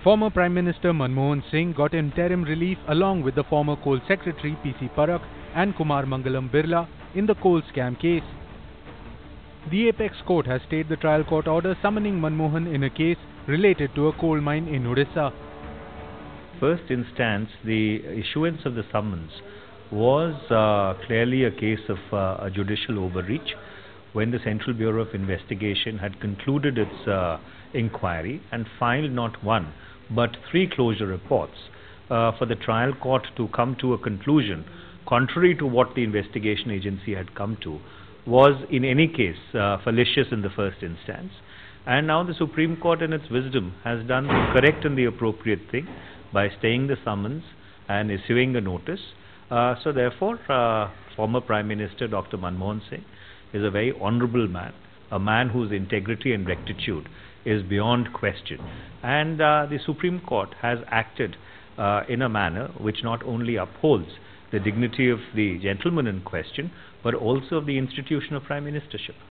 Former Prime Minister Manmohan Singh got interim relief along with the former Coal Secretary PC Parakh and Kumar Mangalam Birla in the coal scam case. The Apex Court has stayed the trial court order summoning Manmohan in a case related to a coal mine in Odisha. First instance, the issuance of the summons was clearly a case of a judicial overreach when the Central Bureau of Investigation had concluded its inquiry and filed not one but 3 closure reports for the trial court to come to a conclusion contrary to what the investigation agency had come to was in any case fallacious in the first instance. And now the Supreme Court in its wisdom has done the correct and the appropriate thing by staying the summons and issuing a notice. So therefore, former Prime Minister Dr. Manmohan Singh is a very honorable man, a man whose integrity and rectitude is beyond question. And the Supreme Court has acted in a manner which not only upholds the dignity of the gentleman in question, but also of the institution of Prime Ministership.